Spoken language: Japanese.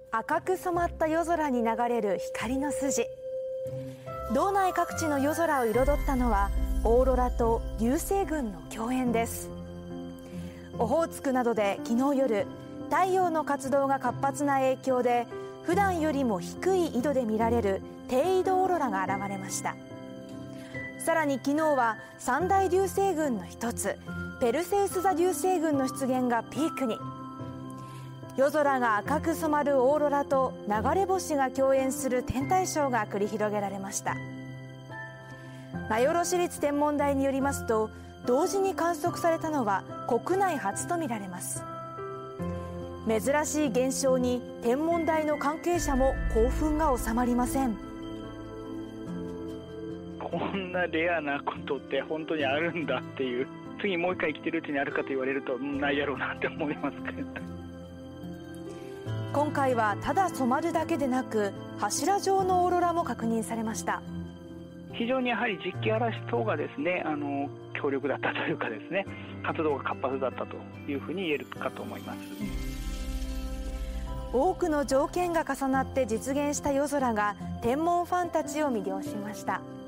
赤く染まった夜空に流れる光の筋。道内各地の夜空を彩ったのはオーロラと流星群の共演です。オホーツクなどで昨日夜、太陽の活動が活発な影響で普段よりも低い緯度で見られる低緯度オーロラが現れました。さらに昨日は三大流星群の一つペルセウス座流星群の出現がピークに。夜空が赤く染まるオーロラと流れ星が共演する天体ショーが繰り広げられました。名寄市立天文台によりますと、同時に観測されたのは国内初とみられます。珍しい現象に天文台の関係者も興奮が収まりません。 こんなレアなことって本当にあるんだっていう、次もう一回生きてるうちにあるかと言われるとないやろうなって思いますけど。 今回はただ染まるだけでなく柱状のオーロラも確認されました。 非常にやはり実気嵐等がですね、強力だったというかですね、活動が活発だったというふうに言えるかと思います。 多くの条件が重なって実現した夜空が天文ファンたちを魅了しました。